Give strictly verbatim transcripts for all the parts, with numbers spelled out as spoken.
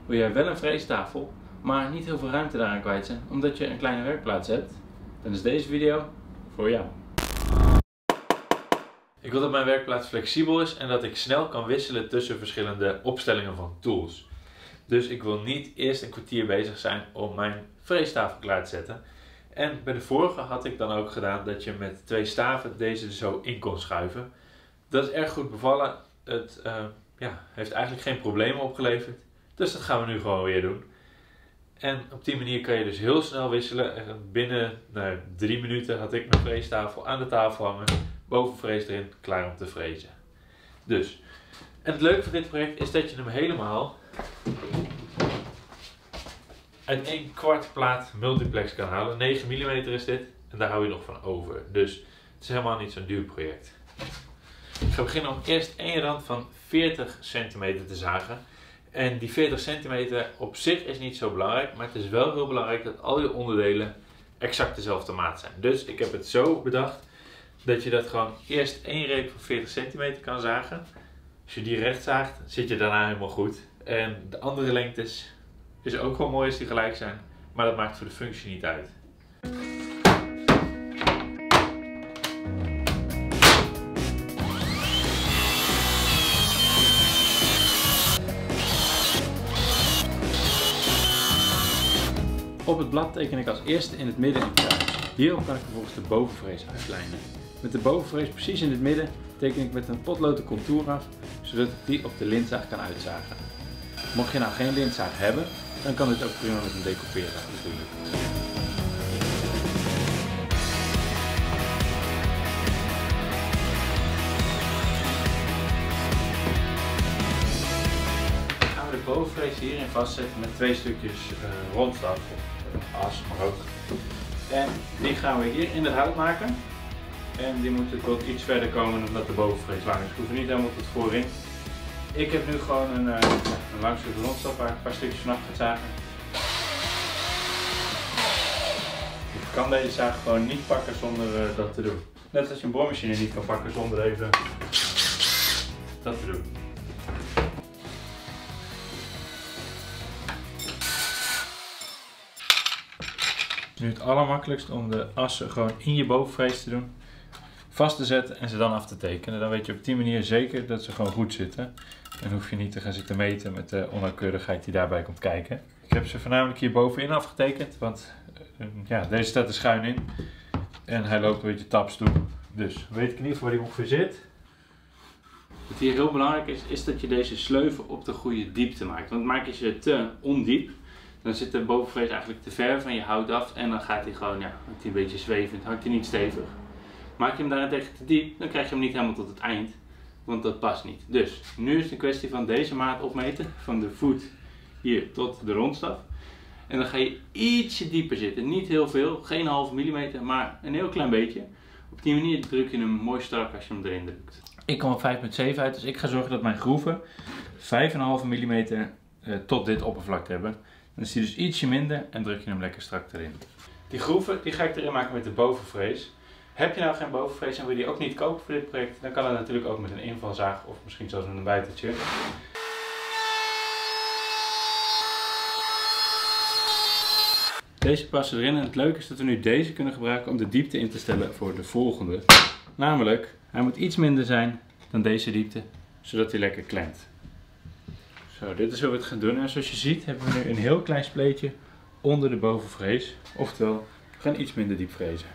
wil jij wel een freestafel, maar niet heel veel ruimte daaraan kwijt zijn, omdat je een kleine werkplaats hebt, dan is deze video voor jou. Ik wil dat mijn werkplaats flexibel is en dat ik snel kan wisselen tussen verschillende opstellingen van tools. Dus ik wil niet eerst een kwartier bezig zijn om mijn freestafel klaar te zetten. En bij de vorige had ik dan ook gedaan dat je met twee staven deze er zo in kon schuiven. Dat is erg goed bevallen. Het uh, ja, heeft eigenlijk geen problemen opgeleverd. Dus dat gaan we nu gewoon weer doen. En op die manier kan je dus heel snel wisselen. En binnen nou, drie minuten had ik mijn freestafel aan de tafel hangen. Bovenvrees erin, klaar om te frezen. Dus, en het leuke van dit project is dat je hem helemaal uit één kwart plaat multiplex kan halen. negen millimeter is dit en daar hou je nog van over. Dus het is helemaal niet zo'n duur project. Ik ga beginnen om eerst één rand van veertig centimeter te zagen. En die veertig centimeter op zich is niet zo belangrijk, maar het is wel heel belangrijk dat al je onderdelen exact dezelfde maat zijn. Dus ik heb het zo bedacht dat je dat gewoon eerst één reep van veertig centimeter kan zagen. Als je die recht zaagt, zit je daarna helemaal goed. En de andere lengtes is ook wel mooi als die gelijk zijn, maar dat maakt voor de functie niet uit. Op het blad teken ik als eerste in het midden een kruis. Hierop kan ik vervolgens de bovenvrees uitlijnen. Met de bovenvrees precies in het midden teken ik met een potlood de contour af, zodat ik die op de lintzaag kan uitzagen. Mocht je nou geen lintzaag hebben, dan kan dit ook prima met een decoupeerzaag natuurlijk. Dan gaan we de bovenvrees hierin vastzetten met twee stukjes uh, rondstaf of as, maar ook. En die gaan we hier in het hout maken. En die moeten tot iets verder komen omdat de bovenvrees lang is. Ik hoef niet helemaal tot voorin. Ik heb nu gewoon een, uh, een lang stuk rondstaf waar ik een paar stukjes vanaf ga zagen. Ik kan deze zaag gewoon niet pakken zonder uh, dat te doen. Net als je een boormachine niet kan pakken zonder even dat te doen. Nu het allermakkelijkst om de assen gewoon in je bovenvrees te doen. Vast te zetten en ze dan af te tekenen. Dan weet je op die manier zeker dat ze gewoon goed zitten. En hoef je niet te gaan zitten meten met de onnauwkeurigheid die daarbij komt kijken. Ik heb ze voornamelijk hier bovenin afgetekend, want uh, ja, deze staat er schuin in. En hij loopt een beetje taps toe. Dus weet ik in ieder geval waar hij ongeveer zit. Wat hier heel belangrijk is, is dat je deze sleuven op de goede diepte maakt. Want maak je ze te ondiep, dan zit de bovenvrees eigenlijk te ver van je hout af. En dan gaat hij gewoon, ja, hangt hij een beetje zwevend, hangt hij niet stevig. Maak je hem daarentegen te diep, dan krijg je hem niet helemaal tot het eind, want dat past niet. Dus nu is het een kwestie van deze maat opmeten, van de voet hier tot de rondstaf. En dan ga je ietsje dieper zitten, niet heel veel, geen halve millimeter, maar een heel klein beetje. Op die manier druk je hem mooi strak als je hem erin drukt. Ik kom op vijf komma zeven uit, dus ik ga zorgen dat mijn groeven vijf komma vijf millimeter uh, tot dit oppervlak hebben. Dan is die dus ietsje minder en druk je hem lekker strak erin. Die groeven die ga ik erin maken met de bovenvrees. Heb je nou geen bovenvrees en wil je die ook niet kopen voor dit project, dan kan dat natuurlijk ook met een invalzaag of misschien zelfs met een bijtertje. Deze passen erin en het leuke is dat we nu deze kunnen gebruiken om de diepte in te stellen voor de volgende. Namelijk, hij moet iets minder zijn dan deze diepte, zodat hij lekker klemt. Zo, dit is hoe we het gaan doen en zoals je ziet hebben we nu een heel klein spleetje onder de bovenvrees. Oftewel, we gaan iets minder diep frezen.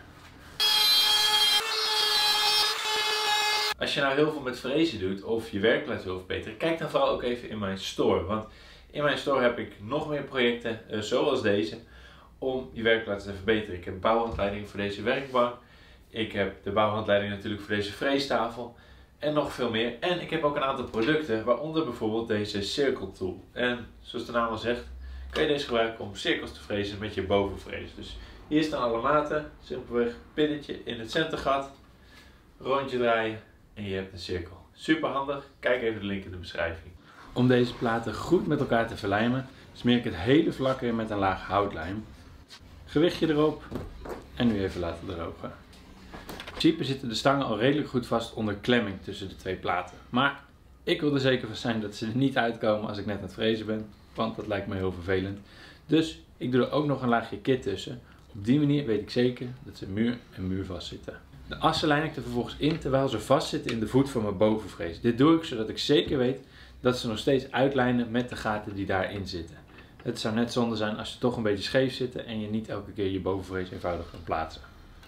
Als je nou heel veel met frezen doet of je werkplaats wil verbeteren, kijk dan vooral ook even in mijn store. Want in mijn store heb ik nog meer projecten uh, zoals deze om je werkplaats te verbeteren. Ik heb bouwhandleidingen voor deze werkbank. Ik heb de bouwhandleiding natuurlijk voor deze freestafel. En nog veel meer. En ik heb ook een aantal producten, waaronder bijvoorbeeld deze cirkeltool. En zoals de naam al zegt, kan je deze gebruiken om cirkels te frezen met je bovenvrees. Dus hier staan alle maten. Simpelweg pinnetje in het centergat. Rondje draaien. En je hebt een cirkel. Super handig. Kijk even de link in de beschrijving. Om deze platen goed met elkaar te verlijmen, smeer ik het hele vlak in met een laag houtlijm. Gewichtje erop en nu even laten drogen. In principe zitten de stangen al redelijk goed vast onder klemming tussen de twee platen. Maar ik wil er zeker van zijn dat ze er niet uitkomen als ik net aan het frezen ben. want dat lijkt me heel vervelend. Dus ik doe er ook nog een laagje kit tussen. Op die manier weet ik zeker dat ze muur en muur vastzitten. De assen lijn ik er vervolgens in terwijl ze vastzitten in de voet van mijn bovenvrees. Dit doe ik zodat ik zeker weet dat ze nog steeds uitlijnen met de gaten die daarin zitten. Het zou net zonde zijn als ze toch een beetje scheef zitten en je niet elke keer je bovenvrees eenvoudig kan plaatsen.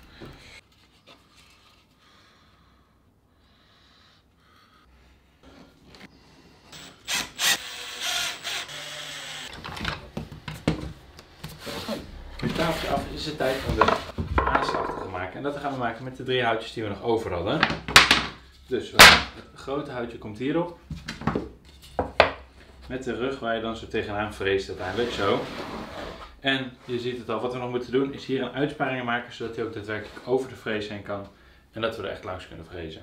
Nu het tafeltje af is het tijd om de aanslag te gaan maken. En dat gaan we maken met de drie houtjes die we nog over hadden. Dus het grote houtje komt hierop. Met de rug waar je dan zo tegenaan vreest uiteindelijk, zo. En je ziet het al, wat we nog moeten doen is hier een uitsparing maken, zodat hij ook daadwerkelijk over de vrees heen kan. En dat we er echt langs kunnen vrezen.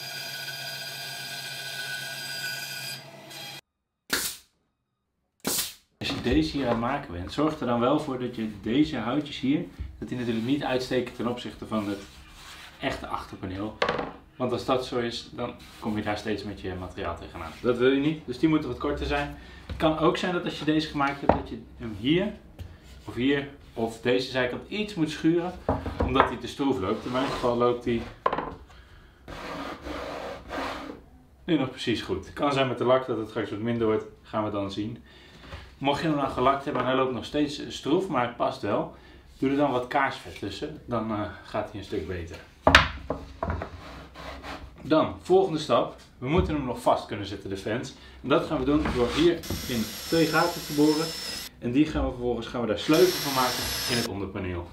Als je deze hier aan het maken bent, zorg er dan wel voor dat je deze houtjes hier, dat die natuurlijk niet uitsteken ten opzichte van het echte achterpaneel. Want als dat zo is, dan kom je daar steeds met je materiaal tegenaan. Dat wil je niet, dus die moeten wat korter zijn. Het kan ook zijn dat als je deze gemaakt hebt, dat je hem hier, of hier, of deze zijkant iets moet schuren, omdat hij te stroef loopt. In mijn geval loopt hij nu nog precies goed. Het kan zijn met de lak dat het straks wat minder wordt, gaan we dan zien. Mocht je hem nou gelakt hebben en hij loopt nog steeds stroef, maar het past wel, doe er dan wat kaarsvet tussen, dan uh, gaat hij een stuk beter. Dan, volgende stap, we moeten hem nog vast kunnen zetten, de fans. En dat gaan we doen door hier in twee gaten te boren. En die gaan we vervolgens gaan we daar sleuven van maken in het onderpaneel.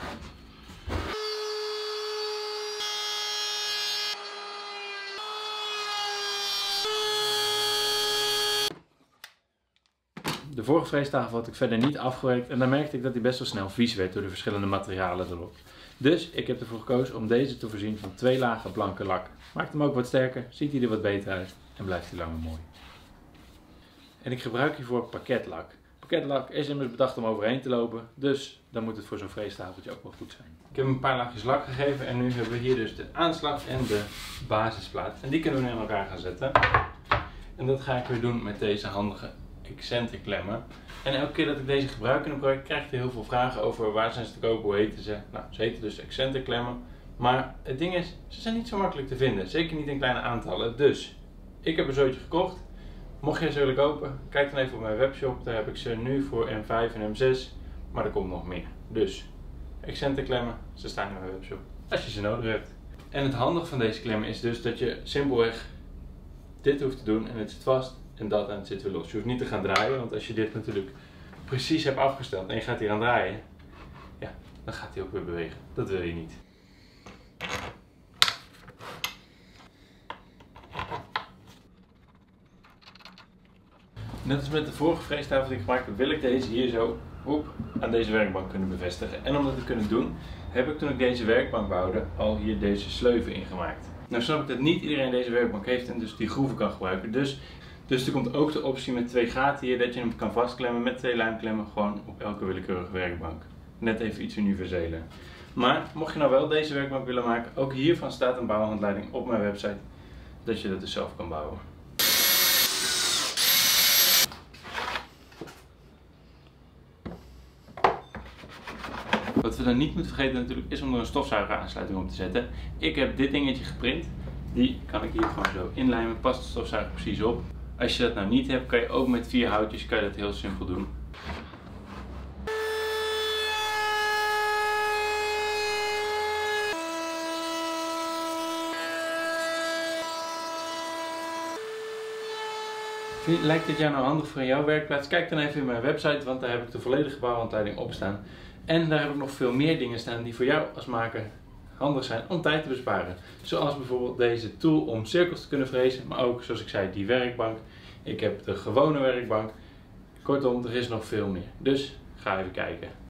De vorige freestafel had ik verder niet afgewerkt en dan merkte ik dat hij best wel snel vies werd door de verschillende materialen erop. Dus ik heb ervoor gekozen om deze te voorzien van twee lagen blanke lak. Maakt hem ook wat sterker, ziet hij er wat beter uit en blijft hij langer mooi. En ik gebruik hiervoor parketlak. Parketlak is immers bedacht om overheen te lopen, dus dan moet het voor zo'n freestafeltje ook wel goed zijn. Ik heb hem een paar laagjes lak gegeven en nu hebben we hier dus de aanslag en de basisplaat. En die kunnen we nu in elkaar gaan zetten. En dat ga ik weer doen met deze handige Excentric klemmen. En elke keer dat ik deze gebruik in een project krijg ik er heel veel vragen over waar zijn ze te kopen, hoe heten ze. Nou, ze heten dus Excentric klemmen. Maar het ding is, ze zijn niet zo makkelijk te vinden. Zeker niet in kleine aantallen. Dus, ik heb een zootje gekocht. Mocht je ze willen kopen, kijk dan even op mijn webshop. Daar heb ik ze nu voor M vijf en M zes. Maar er komt nog meer. Dus, Excentric klemmen, ze staan in mijn webshop. Als je ze nodig hebt. En het handige van deze klemmen is dus dat je simpelweg dit hoeft te doen en het zit vast. En dat en het zit weer los. Je hoeft niet te gaan draaien, want als je dit natuurlijk precies hebt afgesteld en je gaat hier aan draaien, ja, dan gaat hij ook weer bewegen. Dat wil je niet. Net als met de vorige freestafel die ik gemaakt heb, wil ik deze hier zo op, aan deze werkbank kunnen bevestigen. En om dat te kunnen doen, heb ik toen ik deze werkbank bouwde, al hier deze sleuven ingemaakt. Nou snap ik dat niet iedereen deze werkbank heeft en dus die groeven kan gebruiken. Dus Dus er komt ook de optie met twee gaten hier dat je hem kan vastklemmen met twee lijmklemmen gewoon op elke willekeurige werkbank. Net even iets universeler. Maar mocht je nou wel deze werkbank willen maken, ook hiervan staat een bouwhandleiding op mijn website dat je dat dus zelf kan bouwen. Wat we dan niet moeten vergeten natuurlijk is om er een stofzuigeraansluiting op te zetten. Ik heb dit dingetje geprint. Die kan ik hier gewoon zo inlijmen. Past de stofzuiger precies op. Als je dat nou niet hebt, kan je ook met vier houtjes kan je dat heel simpel doen. Lijkt dit jou nou handig voor jouw werkplaats? Kijk dan even in mijn website, want daar heb ik de volledige bouwhandleiding op staan. En daar heb ik nog veel meer dingen staan die voor jou als maker handig zijn om tijd te besparen. Zoals bijvoorbeeld deze tool om cirkels te kunnen frezen, maar ook zoals ik zei die werkbank. Ik heb de gewone werkbank. Kortom, er is nog veel meer. Dus ga even kijken.